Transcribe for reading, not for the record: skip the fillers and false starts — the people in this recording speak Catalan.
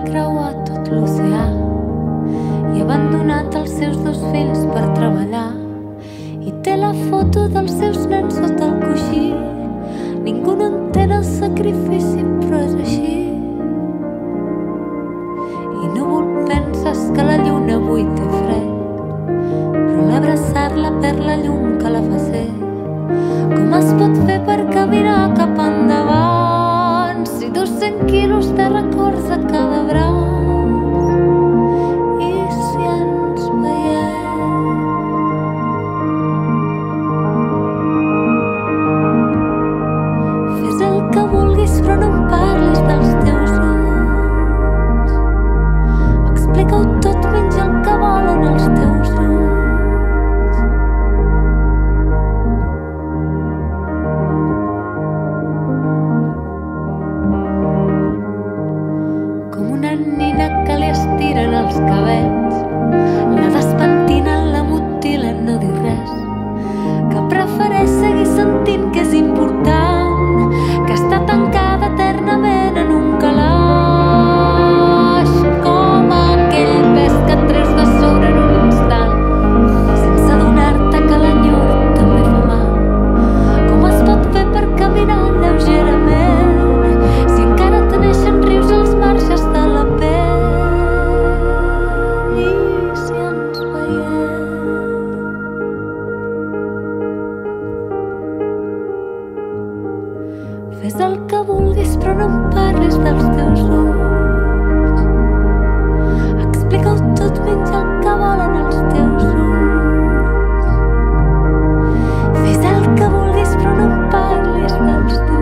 creuat tot l'oceà i ha abandonat els seus 2 fills per treballar i té la foto dels seus nens sota el coixí. Ningú no entén el sacrifici, però és així. I núvol, penses que la lluna avui té fred, però a l'abraçar-la perd la llum que la fa ser. Com es pot fer per caminar cap endavant si dus 100 quilos de records a cada braç? I si ens veiem? Fes el que vulguis però no em parlis dels teus ulls. Explica-ho tot menys el que volen els teus ulls. Una nina que li estiren els cabells, la despentinen, la mutilen, no diu res, que prefereix seguir sentint que és important, que està tancada eternament en un calaix, com aquell pes que et treus de sobre en un instant, sense adonar-te que l'enyor també fa mal. Com es pot fer per caminar lleugerament si encara te neixen rius als marges de la pell? I si ens veiem? Fes el que vulguis però no em parlis dels teus ulls. Explica-ho tot menys el que volen els teus ulls. Fes el que vulguis però no em parlis dels teus ulls.